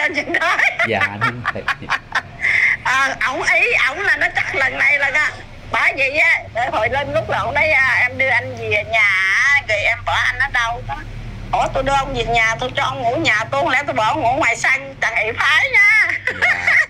lên chừng đó. Dạ đúng rồi. Ổng ý ổng là nó chắc lần này là bởi vì á hồi lên lúc là ổng nói em đưa anh về nhà rồi em bỏ anh ở đâu đó. Ủa tôi đưa ông về nhà tôi cho ông ngủ nhà tôi, không lẽ tôi bỏ ông ngủ ngoài sân, chẳng hệ phái nha. Dạ.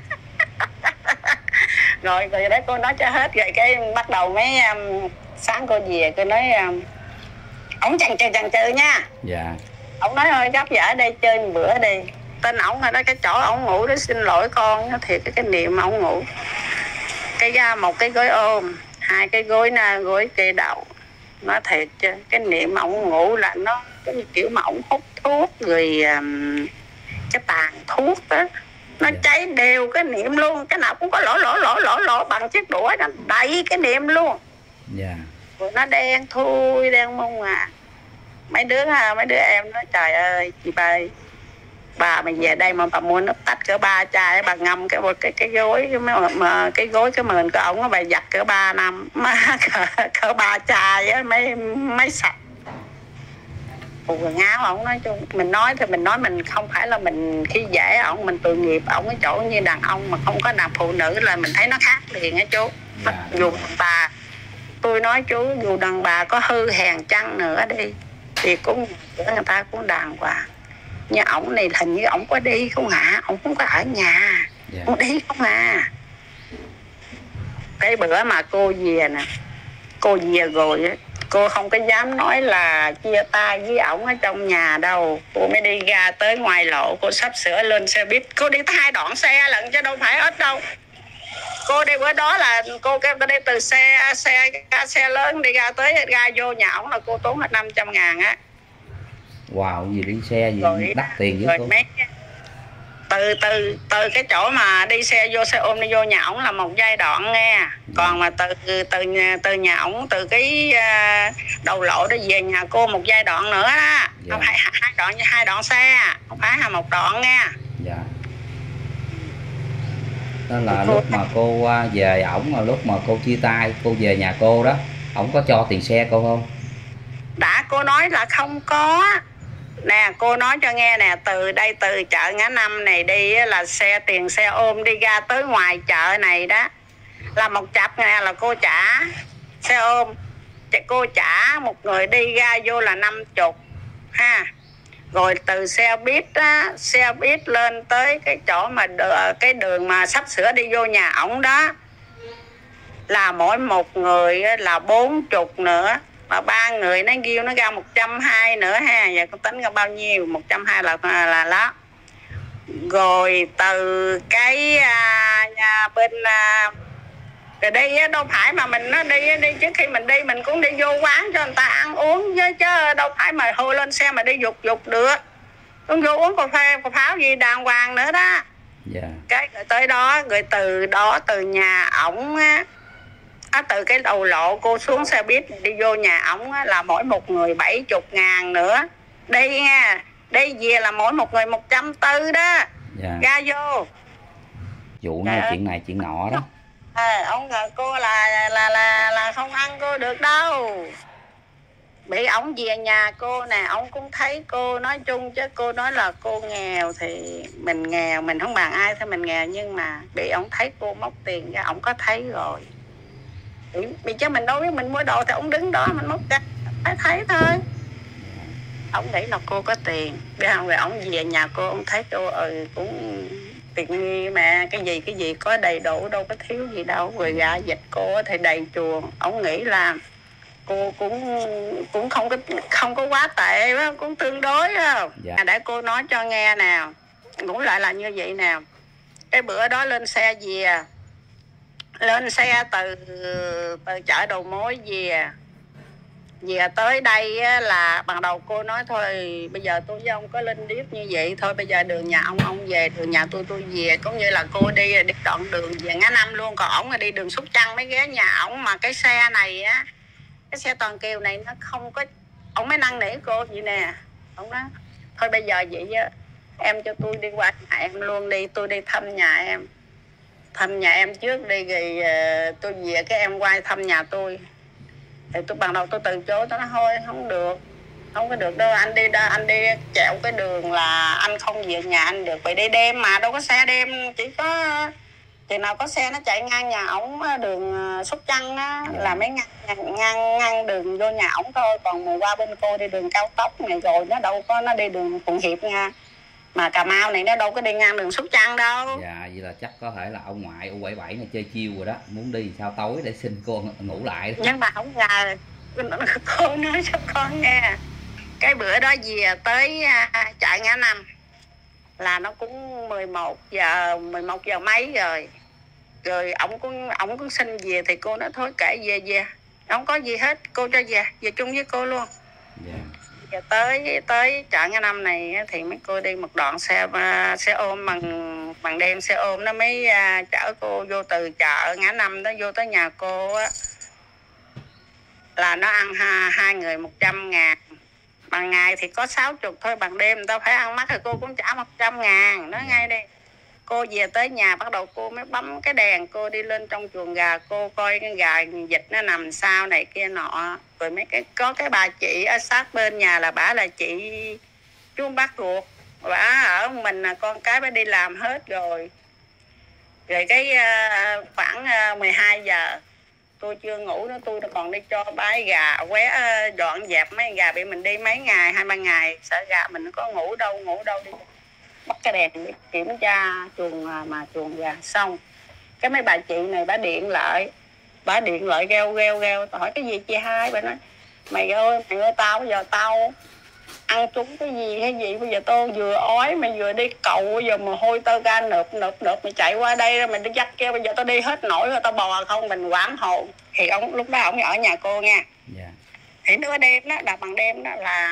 Rồi đấy cô nói cho hết rồi cái bắt đầu mấy sáng cô về tôi nói ổng chần chừ nha. Dạ. Ổng nói thôi gấp vợ ở đây chơi một bữa đi. Tên ổng ở đó cái chỗ ổng ngủ đó, xin lỗi con thiệt cái niệm mà ổng ngủ một cái gối ôm, hai cái gối gối kê đầu. Nói thiệt chứ cái niệm mà ổng ngủ là nó cái kiểu mà ổng hút thuốc rồi cái tàn thuốc đó nó cháy đều cái niệm luôn, cái nào cũng có lỗ bằng chiếc đũa nó đầy cái niệm luôn. Dạ. Rồi nó đen thui đen mông mấy đứa em nói trời ơi chị bà mày về đây mà bà mua nước tách cỡ 3 chai bà ngâm cái gối cái gối cái mền của ổng bà giặt cỡ 3 năm cỡ 3 chai á mấy sạch. Quần áo ổng nói chung mình nói thì mình nói mình không phải là mình khi dễ ổng, mình tội nghiệp ổng cái chỗ như đàn ông mà không có đàn phụ nữ là mình thấy nó khác liền á chú. Dạ. Dù đàn bà tôi nói chú dù đàn bà có hư hèn chăng nữa đi thì cũng người ta cũng đàng hoàng. Như ổng này hình như ổng có đi không hả, ổng không có ở nhà. Dạ. Ổng đi không à. Cái bữa mà cô về nè, cô về rồi cô không có dám nói là chia tay với ổng ở trong nhà đâu. Cô mới đi ra tới ngoài lộ, cô sắp sửa lên xe buýt. Cô đi 2 đoạn xe lận chứ đâu phải ít đâu. Cô đi bữa đó là cô đi từ xe lớn đi ra tới ra vô nhà ổng là cô tốn hết 500.000 á. Wow, gì đi xe gì rồi, đắt tiền dữ cô. Từ cái chỗ mà đi xe vô xe ôm đi vô nhà ổng là một giai đoạn nghe. Còn mà từ nhà ổng từ cái đầu lộ đó về nhà cô một giai đoạn nữa đó. Không phải hai đoạn xe, không phải là một đoạn nghe. Dạ. Đó là lúc mà cô về ổng, mà lúc mà cô chia tay cô về nhà cô đó, ổng có cho tiền xe cô không? Đã cô nói là không có. Nè cô nói cho nghe nè, từ đây từ chợ Ngã Năm này đi là tiền xe ôm đi ra tới ngoài chợ này đó là 100.000 là cô trả xe ôm. Cô trả một người đi ra vô là 50 ha. Rồi từ xe buýt lên tới cái chỗ mà cái đường mà sắp sửa đi vô nhà ổng đó là mỗi một người là 40 nữa. Mà 3 người nó kêu nó ra 120 nữa ha. Giờ con tính ra bao nhiêu? 120 là đó. Rồi từ cái bên rồi đi đâu phải mà mình nó đi trước khi mình đi mình cũng đi vô quán cho người ta ăn uống chứ đâu phải mà hôi lên xe mà đi dục được. Cũng vô uống cà phê cà pháo gì đàng hoàng nữa đó. Yeah. Cái rồi tới đó rồi từ đó từ nhà ổng á, từ cái đầu lộ cô xuống xe buýt đi vô nhà ổng là mỗi một người 70.000 nữa. Đi nha, đi về là mỗi một người 140 đó. Yeah. Ra vô. Vụ này chuyện này chuyện nọ đó. Ông cô là không ăn cô được đâu. Bị ổng về nhà cô nè, ổng cũng thấy cô nói chung chứ cô nói là cô nghèo thì mình nghèo, mình không bằng ai thôi mình nghèo, nhưng mà bị ổng thấy cô móc tiền ra, ổng có thấy rồi. Vì chứ mình đâu biết mình mua đồ thì ổng đứng đó mình móc ra thấy thôi. Ổng nghĩ là cô có tiền, biết không? Rồi ổng về nhà cô, ổng thấy cô cũng tiện nghi mà cái gì có đầy đủ, đâu có thiếu gì đâu. Rồi gà dịch cô thì đầy chuồng. Ổng nghĩ là cô cũng không có quá tệ, cũng tương đối không. Dạ. Để cô nói cho nghe nào, cũng lại là như vậy nào. Cái bữa đó lên xe từ chợ đầu mối về tới đây là ban đầu cô nói thôi bây giờ tôi với ông có linh điếc như vậy thôi, bây giờ đường nhà ông về, đường nhà tôi về, cũng như là cô đi đoạn đường về Ngã Năm luôn, còn ổng là đi đường Sóc Trăng mới ghé nhà ổng. Mà cái xe này á, cái xe toàn kiều này nó không có, ổng mới năn nỉ cô vậy nè. Ổng nói thôi bây giờ vậy á, em cho tôi đi qua nhà em luôn đi, tôi đi thăm nhà em trước đi, rồi tôi về cái em qua thăm nhà tôi. Thì ban đầu tôi từ chối, tôi nói thôi không được, Không có được đâu, anh đi chẹo cái đường là anh không về nhà anh được. Vậy đi đêm mà đâu có xe đêm, chỉ có chừng nào có xe nó chạy ngang nhà ổng đường Sóc Trăng á, là mới ngang đường vô nhà ổng thôi. Còn mà qua bên cô đi đường cao tốc này rồi nó đâu có, nó đi đường Phụng Hiệp nha, mà Cà Mau này nó đâu có đi ngang đường Sóc Trăng đâu. Dạ, vậy là chắc có thể là ông ngoại U77 này chơi chiêu rồi đó, muốn đi sao tối để xin cô ngủ lại đó. Nhưng mà không ngờ cô nói cho con nghe, cái bữa đó về tới chợ Ngã Năm là nó cũng 11 giờ mấy rồi. Rồi ổng cũng xin về thì cô nói thôi kệ về không có gì hết, cô cho về chung với cô luôn. Giờ tới chợ Ngã Năm này thì mấy cô đi một đoạn xe ôm bằng đêm, xe ôm nó mới chở cô vô từ chợ Ngã Năm đó vô tới nhà cô á, là nó ăn hai người 100.000. Bằng ngày thì có 60 thôi, bằng đêm tao phải ăn mắc thì cô cũng trả 100.000. Nói ngay đi. Cô về tới nhà bắt đầu cô mới bấm cái đèn, cô đi lên trong chuồng gà, cô coi cái gà vịt nó nằm sao này kia nọ. Rồi có cái bà chị ở sát bên nhà là bả là chị chú bác ruột, bả ở mình là con cái bả đi làm hết rồi. Rồi cái khoảng 12 giờ tôi chưa ngủ nữa, tôi còn đi cho bái gà dọn dẹp mấy gà bị mình đi mấy ngày 2-3 ngày, sợ gà mình có ngủ đâu đi bắt cái đèn đi kiểm tra chuồng gà. Xong cái mấy bà chị này bả điện lại reo tao hỏi cái gì chị Hai, bà nói mày ơi tao bây giờ tao ăn trúng cái gì hay gì, bây giờ tôi vừa ói mày vừa đi cầu, bây giờ mồ hôi tao ra nộp mày chạy qua đây mày đi dắt kêu, bây giờ tao đi hết nổi rồi, tao bò không mình quảng hồn. Thì lúc đó ổng ở nhà cô nha. Thì nửa đêm đó là bằng đêm đó là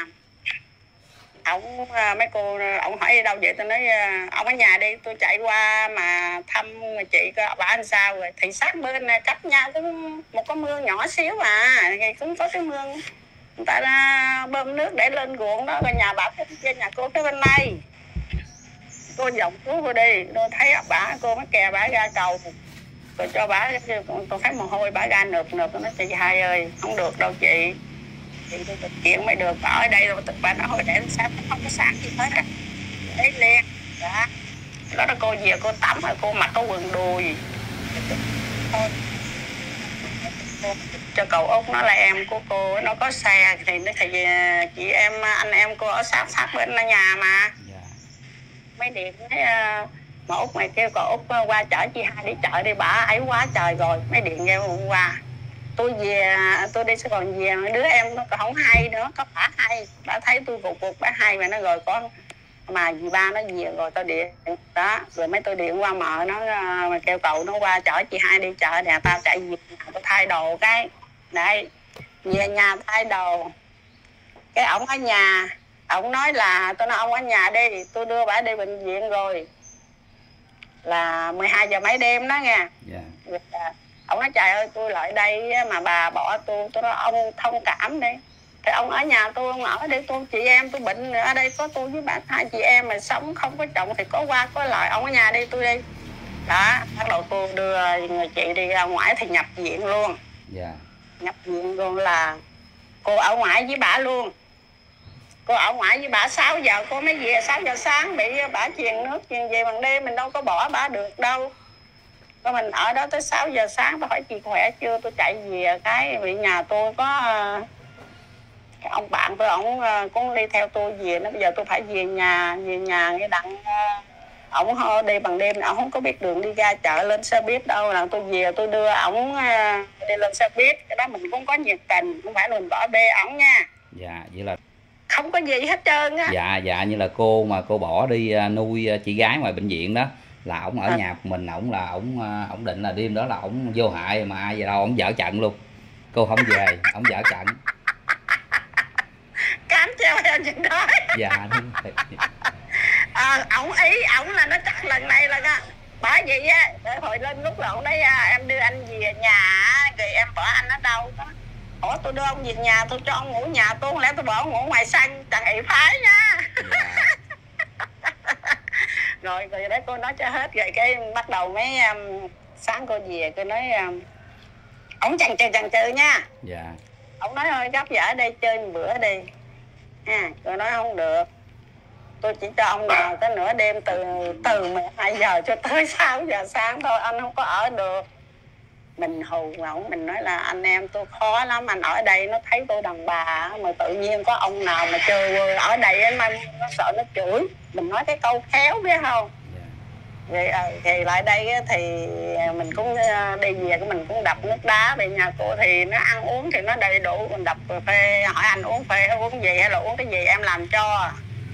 mấy cô ổng hỏi đi đâu vậy, tôi nói ông ở nhà đi, tôi chạy qua mà thăm chị coi bà anh sao rồi. Thì sát bên cách nhau cũng một cái mương nhỏ xíu cũng có cái mương người ta ra bơm nước để lên ruộng đó, rồi nhà bà bên nhà cô cái bên này. Cô vòng xuống cô đi, tôi thấy cô mới kè bả ra cầu, rồi cho bả, tôi thấy mồ hôi bả ra nộp. Tôi nói chị Hai ơi không được đâu chị, thì tôi thực hiện mới được, ở đây rồi bà nói hồi để sao không có sáng gì hết á, đấy liền đó cô về cô tắm rồi cô mặc có quần đùi thôi. Cho cậu Út nó là em của cô, nó có xe thì chị em anh em cô ở sát bên nhà mà. Mấy điện thấy mà Út mày kêu cậu Út qua chở chị Hai đi chợ đi, bả ấy quá trời rồi. Mấy điện kêu hôm qua tôi về, tôi đi sẽ còn về, đứa em nó không hay nữa, có bả hay, bả thấy tôi cuộc bả hay mà nó rồi có mà dì ba nó về rồi tao điện đó, rồi mấy tôi điện qua mợ nó mà kêu cậu nó qua chở chị Hai đi chợ nè, tao chạy về tao thay đồ cái đây về nhà thay đồ. Cái ổng ở nhà, ổng nói là tôi nói ông ở nhà đi, tôi đưa bả đi bệnh viện rồi, là 12 giờ mấy đêm đó nha. Ông nói trời ơi tôi lại đây mà bà bỏ tôi nói ông thông cảm đi, thì ông ở nhà tôi, ông ở đây tôi chị em tôi bệnh ở đây có tôi với bà hai chị em mà sống không có chồng thì có qua có lại, ông ở nhà đi tôi đi đó. Bắt đầu tôi đưa người chị đi ra ngoài thì nhập viện luôn. Nhập viện luôn là cô ở ngoài với bà luôn, cô ở ngoài với bà 6 giờ cô mới về, 6 giờ sáng bị bà truyền nước truyền về bằng đêm, mình đâu có bỏ bà được đâu. Rồi mình ở đó tới 6 giờ sáng, tôi hỏi chị khỏe chưa, tôi chạy về cái vì nhà tôi có cái ông bạn tôi, ổng cũng đi theo tôi về, nó bây giờ tôi phải về nhà cái đặng ổng đi bằng đêm, ổng không có biết đường đi ra chợ lên xe buýt đâu, là tôi về tôi đưa ổng đi lên xe buýt, cái đó mình cũng có nhiệt tình, không phải là mình bỏ bê ổng nha. Vậy là không có gì hết trơn á. Như là cô mà cô bỏ đi nuôi chị gái ngoài bệnh viện đó, là ổng ở nhà mình, ổng định là đêm đó là ổng vô hại mà ai về đâu ổng dở trận luôn, cô không về ổng dở trận. Cám treo theo chuyện đó. Đúng rồi. Ổng là nó chắc lần này là bởi vậy á, hồi lên lúc là ổng nói em đưa anh về nhà rồi em bỏ anh ở đâu đó. Ủa tôi đưa ông về nhà tôi cho ông ngủ nhà tôi, không lẽ tôi bỏ ông ngủ ngoài sân, chẳng hệ phái nha. Rồi đấy cô nói cho hết rồi cái bắt đầu mấy sáng cô về cô nói ổng chần chừ nha. Ổng nói thôi gấp giờ ở đây chơi một bữa đi, ha. Cô nói không được, tôi chỉ cho ông nào tới nửa đêm, từ 12 giờ cho tới 6 giờ sáng thôi, anh không có ở được. Mình hù ổng, mình nói là anh em tôi khó lắm, anh ở đây nó thấy tôi đàn bà mà tự nhiên có ông nào mà chơi ở đây mà nó sợ nó chửi. Mình nói cái câu khéo biết không. Vậy thì lại đây thì mình cũng đi về, mình cũng đập nước đá về nhà cô, thì nó ăn uống thì nó đầy đủ, mình đập phê, hỏi anh uống phê uống gì hay là uống cái gì em làm cho.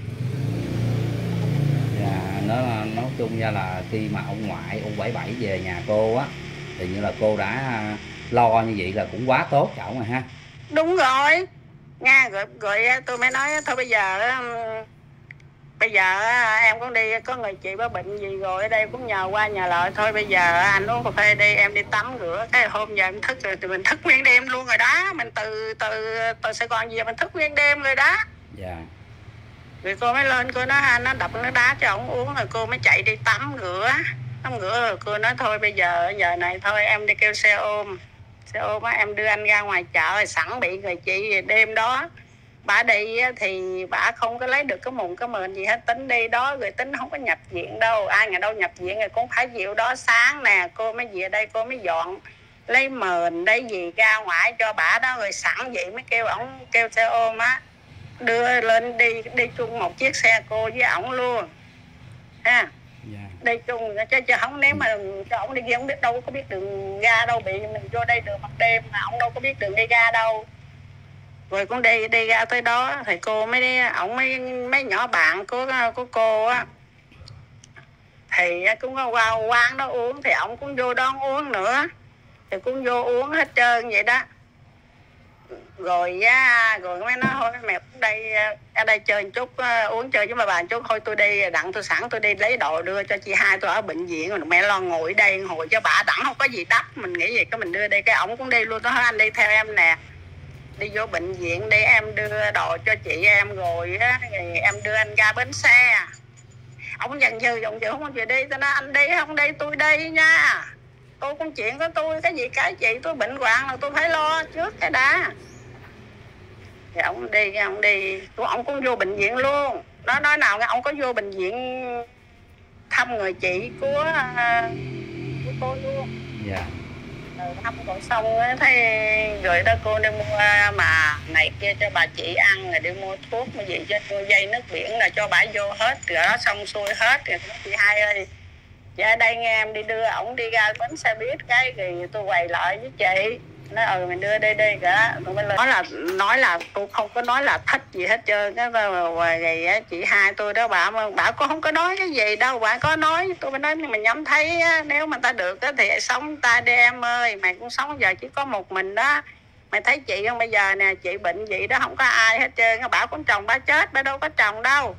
Dạ, nó nói chung ra là khi mà ông ngoại ông 77 về nhà cô á, thì như là cô đã lo như vậy là cũng quá tốt cho ổng rồi ha. Đúng rồi nha. Rồi tôi mới nói thôi bây giờ em cũng đi, có người chị có bệnh gì rồi ở đây cũng nhờ qua nhờ lại, thôi bây giờ anh uống cà phê đi, em đi tắm rửa. Cái hôm giờ em thức rồi thì mình thức nguyên đêm luôn rồi đó, mình từ Sài Gòn về mình thức nguyên đêm rồi đó. Dạ. Rồi cô mới lên, cô nói nó đập nước đá cho ổng uống, rồi cô mới chạy đi tắm rửa rồi cô nói thôi bây giờ này thôi em đi kêu xe ôm á, em đưa anh ra ngoài chợ, rồi sẵn bị người chị đêm đó bà đi thì bà không có lấy được cái mụn cái mền gì hết, tính đi đó rồi tính không có nhập viện đâu, ai ngày đâu nhập viện, rồi cũng phải chịu đó. Sáng nè cô mới về đây, cô mới dọn lấy mền lấy gì ra ngoài cho bà đó, rồi sẵn vậy mới kêu ổng kêu xe ôm á đưa lên, đi chung một chiếc xe cô với ổng luôn ha. Đi chung chứ không, nếu mà cho ổng đi kia không biết, đâu có biết đường ra đâu, bị mình vô đây đường mặt đêm mà ổng đâu có biết đường đi ra đâu. Rồi cũng đi ra tới đó thì cô ổng mấy nhỏ bạn của cô á thì cũng qua quán đó uống, thì ổng cũng vô đó uống nữa, thì cũng vô uống hết trơn vậy đó. Rồi mới nói thôi mẹ đây ở đây chơi một chút, uống chơi với bà chút, thôi tôi đi đặng, tôi sẵn tôi đi lấy đồ đưa cho chị hai tôi ở bệnh viện, rồi mẹ lo ngồi đây hồi cho bà đặng không có gì đắp, mình nghĩ gì cái mình đưa đi. Cái ổng cũng đi luôn, tôi nói anh đi theo em nè, đi vô bệnh viện để em đưa đồ cho chị em, rồi em đưa anh ra bến xe. Ông dần dừ không có gì đi, tôi nói anh đi không đi tôi đi nha, tôi công chuyện của tôi, cái gì cái chị tôi bệnh hoạn là tôi phải lo trước cái đã. Thì ông đi ông cũng vô bệnh viện luôn. Nói nào ông có vô bệnh viện thăm người chị của cô luôn. Dạ. Thăm rồi xong thấy rồi đó cô đi mua mà này kia cho bà chị ăn, rồi đi mua thuốc mua gì cho mua dây nước biển là cho bà vô hết, rồi đó xong xuôi hết. Rồi chị hai ơi dạ đây nghe em đi đưa ổng đi ra bến xe buýt, cái thì tôi quay lại với chị nói mình đưa đi cả. Nói là tôi không có nói là thích gì hết trơn. Cái rồi chị hai tôi đó bà cũng không có nói cái gì đâu, bà có nói tôi mới nói mình nhắm thấy nếu mà ta được thì sống ta đi em ơi, mày cũng sống giờ chỉ có một mình đó, mày thấy chị không, bây giờ nè chị bệnh vậy đó không có ai hết trơn, bà con chồng bà chết, bà đâu có chồng đâu.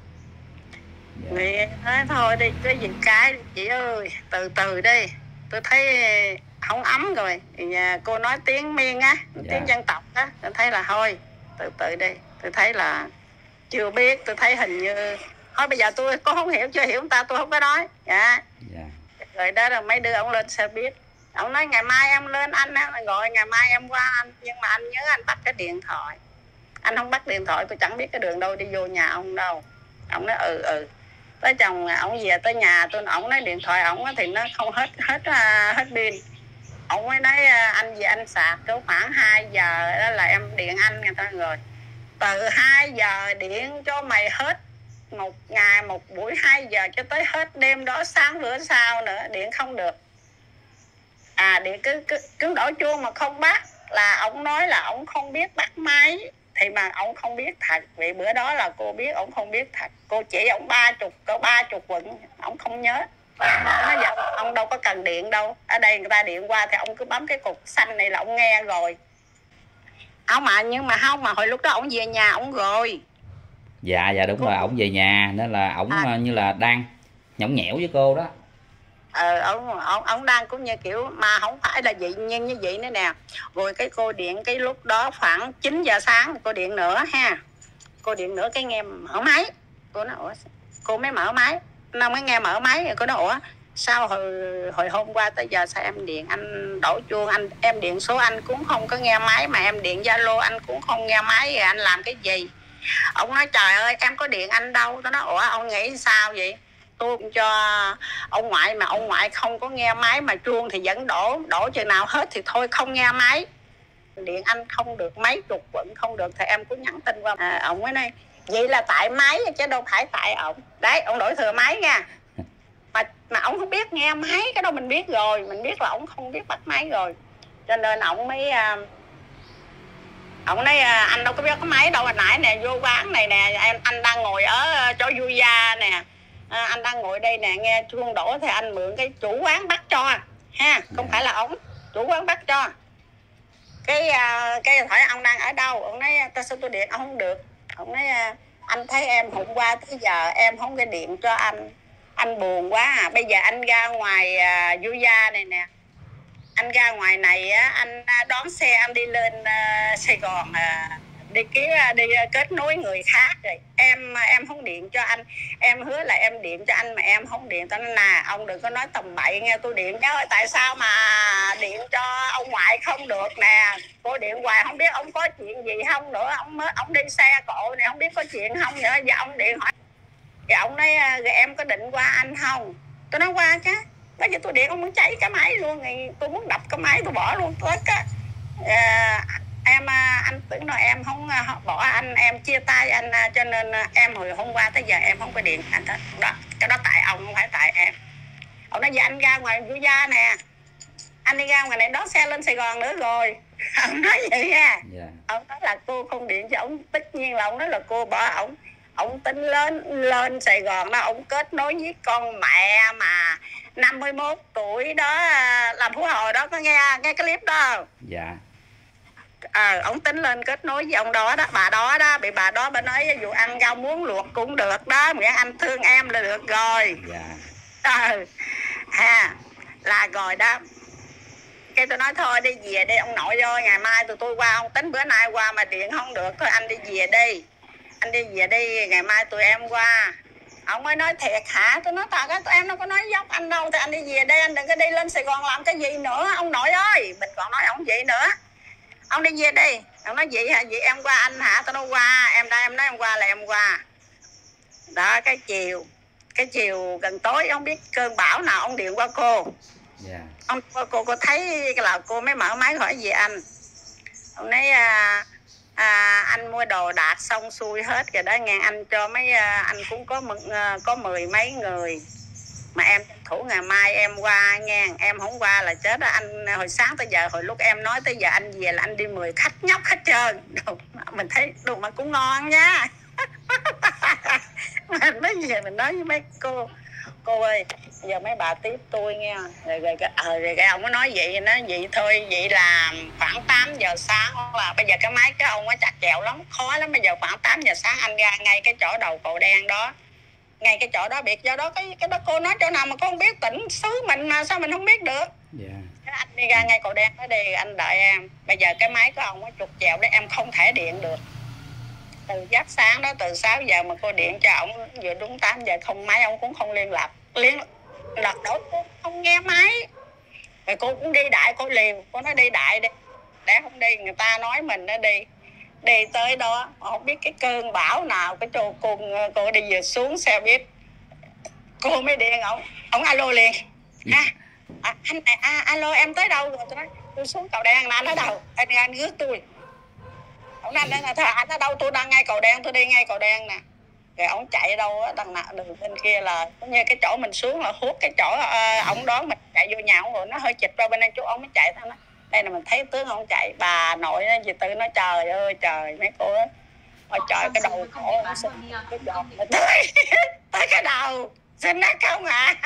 Thì nói thôi đi cái gì cái chị ơi từ từ đi, tôi thấy không ấm rồi. Thì cô nói tiếng Miên á, tiếng dân tộc á, tôi thấy là thôi từ từ đi, tôi thấy là chưa biết, tôi thấy hình như thôi bây giờ tôi có không hiểu, chưa hiểu người ta tôi không có nói. Rồi đó rồi mấy đưa ông lên xe buýt, ông nói ngày mai em lên anh á, gọi ngày mai em qua anh, nhưng mà anh nhớ anh bắt cái điện thoại. Anh không bắt điện thoại tôi chẳng biết cái đường đâu đi vô nhà ông đâu. Ông nói tới chồng ổng về tới nhà tôi, ổng nói điện thoại ổng thì nó không hết pin. Ổng mới nói anh về anh sạc cứ khoảng 2 giờ đó là em điện anh người ta. Rồi từ 2 giờ điện cho mày hết một ngày, một buổi 2 giờ cho tới hết đêm đó, sáng bữa sau nữa điện không được. Điện cứ đổ chuông mà không bắt, là ổng nói là ổng không biết bắt máy. Thì mà ổng không biết thật, vì bữa đó là cô biết ổng không biết thật. Cô chỉ ổng 30 quận, ổng không nhớ. Nói dạ ông đâu có cần điện đâu, ở đây người ta điện qua thì ông cứ bấm cái cục xanh này là ông nghe rồi. Nhưng mà không, mà hồi lúc đó ổng về nhà ổng rồi. Dạ đúng rồi, ổng về nhà nên là ổng như là đang nhõng nhẽo với cô đó. Ông đang cũng như kiểu mà không phải là vậy, nhưng như vậy nữa nè. Rồi cái cô điện cái lúc đó khoảng 9 giờ sáng cô điện nữa ha. Cô điện nữa cái nghe mở máy. Cô nói cô mới mở máy. Nó mới nghe mở máy rồi cô nói sao hồi hôm qua tới giờ sao em điện anh đổ chuông, em điện số anh cũng không có nghe máy, mà em điện Zalo anh cũng không nghe máy, rồi anh làm cái gì? Ông nói trời ơi em có điện anh đâu. Tôi nói ủa ông nghĩ sao vậy? Tôi cũng cho ông ngoại mà ông ngoại không có nghe máy mà chuông thì vẫn đổ chừng nào hết thì thôi không nghe máy. Điện anh không được mấy chục vẫn không được thì em cứ nhắn tin qua. Ông mới nói vậy là tại máy chứ đâu phải tại ông. Đấy ông đổi thừa máy nha. Mà ông không biết nghe máy, cái đó mình biết rồi, mình biết là ông không biết bắt máy rồi, cho nên ông mới ông nói anh đâu có biết có máy đâu. Hồi nãy nè vô quán này nè anh đang ngồi ở chỗ vui gia nè, anh đang ngồi đây nè nghe chuông đổ thì anh mượn cái chủ quán bắt cho ha, không phải là ông chủ quán bắt cho. Cái hỏi ông đang ở đâu, ông nói ta sao tôi điện ông không được. Ông nói anh thấy em hôm qua tới giờ em không cái điện cho anh buồn quá à. Bây giờ anh ra ngoài vui gia này nè, anh ra ngoài này á, anh đón xe anh đi lên Sài Gòn đi kết nối người khác rồi em không điện cho anh. Em hứa là em điện cho anh mà em không điện cho anh. Nè ông đừng có nói tầm bậy nghe, tôi điện chứ ơi tại sao mà điện cho ông ngoại không được nè. Cô điện hoài không biết ông có chuyện gì không nữa. Ông đi xe cộ này không biết có chuyện không nữa. Giờ ông điện hỏi thì ông nói rồi em có định qua anh không. Tôi nói qua chứ. Bây giờ tôi điện ông muốn cháy cái máy luôn, thì tôi muốn đập cái máy tôi bỏ luôn tất á. Anh tưởng là em không bỏ anh, em chia tay anh, cho nên em hồi hôm qua tới giờ em không có điện anh hết. Đó, cái đó tại ông không phải tại em. Ông nói giờ anh ra ngoài vui gia nè, anh đi ra ngoài này đón xe lên Sài Gòn nữa rồi. Ông nói vậy nha. Ông nói là cô không điện cho ông, tất nhiên là ông nói là cô bỏ ông. Ông tính lên Sài Gòn đó, ông kết nối với con mẹ mà 51 tuổi đó làm phú hồi đó, có nghe cái clip đó. Dạ. Ông tính lên kết nối với ông đó đó, bà đó đó, bị bà đó bà nói dù ăn rau muống luộc cũng được đó, miễn anh thương em là được rồi. Dạ. Là rồi đó. Cái tôi nói thôi đi về đi ông nội ơi, ngày mai tụi tôi qua, ông tính bữa nay qua mà điện không được thôi anh đi về đi. Anh đi về đi, ngày mai tụi em qua. Ông mới nói thiệt hả? Tôi nói thật á, tụi em đâu có nói dốc anh đâu. Thì anh đi về đây, anh đừng có đi lên Sài Gòn làm cái gì nữa ông nội ơi. Mình còn nói ông vậy nữa. Ông đi về đi. Ông nói vậy hả? Vậy em qua anh hả? Tôi nói qua. Em nói em qua là em qua. Đó, cái chiều gần tối ông biết cơn bão nào ông điện qua cô. Yeah. Ông cô thấy là cô mới mở máy hỏi về anh. Ông nói anh mua đồ đạc xong xuôi hết rồi đó nghe, anh cho mấy anh cũng có 10 mấy người mà em thủ ngày mai em qua nghe, em không qua là chết đó. Anh hồi sáng tới giờ, hồi lúc em nói tới giờ anh về là anh đi 10 khách nhóc hết trơn. Mình thấy đồ mà cũng ngon nha. Mình nói về mình nói với mấy cô ơi giờ mấy bà tiếp tôi nghe. Rồi cái ông có nói vậy, nói vậy thôi, vậy là khoảng 8 giờ sáng là bây giờ cái máy cái ông nó chặt chẹo lắm, khó lắm. Bây giờ khoảng 8 giờ sáng anh ra ngay cái chỗ đầu cầu đen đó, ngay cái chỗ đó biệt do đó cái đó cô nói chỗ nào mà con không biết, tỉnh xứ mình mà sao mình không biết được. Yeah. Anh đi ra ngay cầu đen đó đi, anh đợi em. Bây giờ cái máy của ông nó trục chẹo đấy, em không thể điện được. Từ giấc sáng đó, từ 6 giờ mà cô điện cho ông vừa đúng 8 giờ không máy, ông cũng không liên lạc đó, cô không nghe máy. Rồi cô cũng đi đại, cô liều, cô nói đi đại đi, để không đi người ta nói mình nó đi tới đó không biết cái cơn bão nào, cái chỗ cô đi vừa xuống xe buýt cô mới điện ông alo liền ha. Anh này alo em tới đâu rồi. Tôi nói tôi xuống cầu đen là anh ở đâu, anh rước tôi. Ông nói anh ở đâu, tôi đang ngay cầu đen, tôi đi ngay cầu đen nè. Rồi ông chạy đâu á, đằng nào đường bên kia là cũng như cái chỗ mình xuống là hút cái chỗ ông đón mình chạy vô nhà ông rồi nó hơi chịch ra bên đây chú, ông mới chạy theo nó. Đây là mình thấy tướng ông chạy. Bà nội nó gì tự nó trời ơi trời, mấy cô á ôi trời, cái đầu cổ cái giọt tới cái đầu xin nó không à.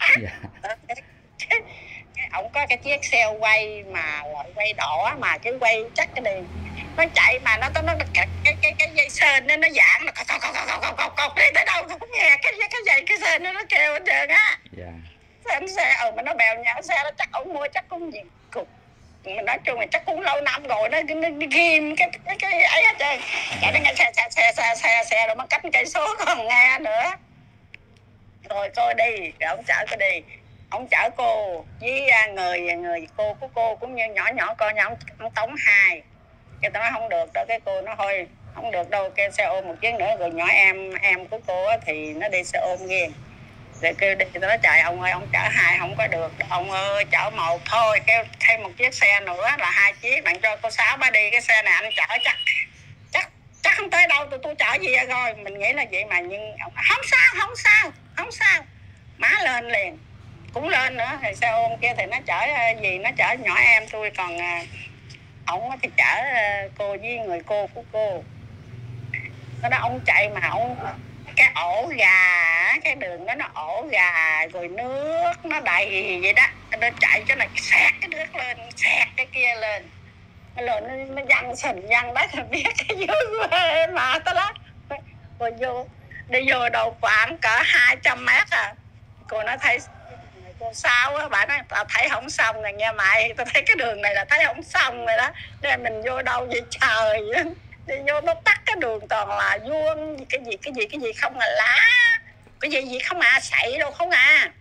Ông có cái chiếc xe quay mà loại quay đỏ mà cái quay chắc cái này nó chạy mà nó cái dây sên nó giãn, nó cọc đi tới đâu cũng nghe cái dây cái sên nó kêu hết trơn á. Xe mà nó bèo nhão xe nó chắc ông mua chắc cũng gì cục. Mình nói chung là chắc cũng lâu năm rồi, nó ghim cái ấy hết trơn. Chạy nó nghe xe rồi mà cách cây số còn nghe nữa. Rồi cô đi, rồi ông chở cô đi. Ông chở cô với người cô của cô cũng như nhỏ con nhà ông Tống 2. Cái tao nói không được đâu, cái cô nó thôi không được đâu, kêu xe ôm một chuyến nữa. Rồi nhỏ em của cô á, thì nó đi xe ôm riêng, rồi kêu đi, tôi nói trời ông ơi, ông chở hai không có được, ông ơi chở một thôi, kêu thêm một chiếc xe nữa là 2 chiếc, đặng cho cô Sáu bà đi, cái xe này anh chở chắc chắc không tới đâu, tôi chở gì rồi. Mình nghĩ là vậy mà, nhưng ông không sao, má lên liền, cũng lên nữa. Thì xe ôm kia thì nó chở gì, nó chở nhỏ em tôi, còn ổng thì chở cô với người cô của cô. Nó đó, ông chạy mà ông, cái ổ gà, cái đường đó nó ổ gà, rồi nước nó đầy vậy đó, nó chạy cho này xẹt cái nước lên, xẹt cái kia lên, nó lên nó văng sình văng đấy, thì biết cái dưới quê mà tao lắm. Rồi đi vô đâu khoảng cỡ 200 mét à, cô nói thấy cô Sáu á, bà nói tao thấy không xong rồi nha mày, tao thấy cái đường này là thấy không xong rồi đó, nên mình vô đâu vậy trời. Đi vô nó tắt cái đường toàn là vuông, cái gì không à, lá cái gì không à, sậy đâu không à.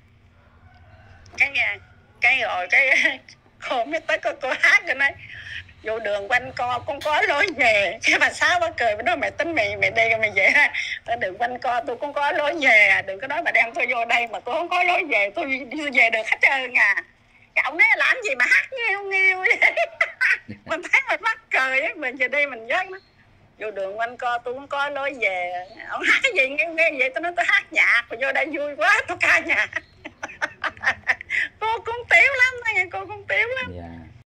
Cái rồi cái cô mới tới cô hát rồi nói vô đường quanh co con có lối về. Cái bà Sáu bà cười, bà nói mày tính mày đi mày về ha, đường quanh co tôi cũng có lối về, đừng có nói mà đem tôi vô đây mà tôi không có lối về, tôi đi về được hết trơn à. Cái ông nói làm gì mà hát nghêu vậy. Mình thấy mình mắc cười á, mình về đây mình dắt nó vô đường quanh co tôi cũng có lối về. Ông hát cái gì nghe vậy, tôi nói tôi hát nhạc, rồi vô đây vui quá tôi ca nhạc. Cô cũng tiểu lắm, nghe cô cũng tiểu lắm. Dạ.